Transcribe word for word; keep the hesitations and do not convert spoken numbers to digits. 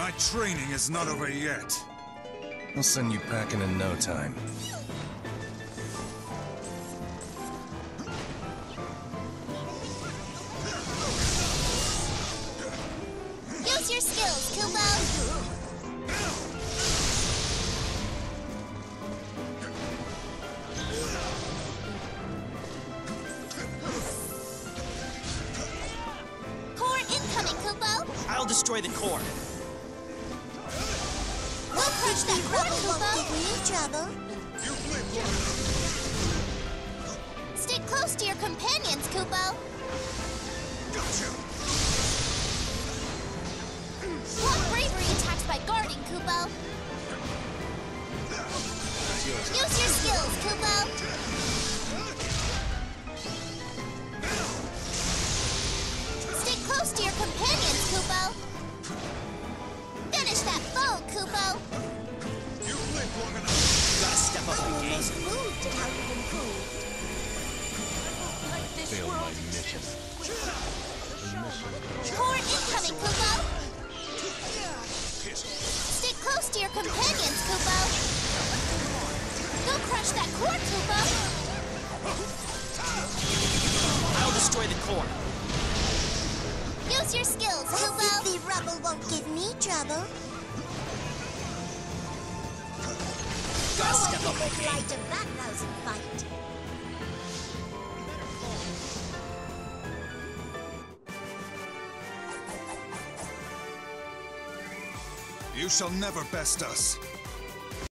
My training is not over yet. I'll send you packing in no time. Use your skills, Kupo! Core incoming, Kupo! I'll destroy the core. We'll crush that core, Kupo! Give me trouble. Stick close to your companions, Kupo! Gotcha! Block bravery attacks by guarding, Kupo! Use your skills, Kupo! Stay close to your companions, Kupo! Finish that foe, Kupo! You lived long enough. Gotta step up the game. Most moved at how you've improved. Failed my mission. Core incoming, Kupo! Stick close to your companions, Kupo! Go crush that core, Kupo! I'll destroy the core. Use your skills, Kupo! The rubble won't give me trouble. Gotta step up the Make game. light of that rousing fight. You shall never best us.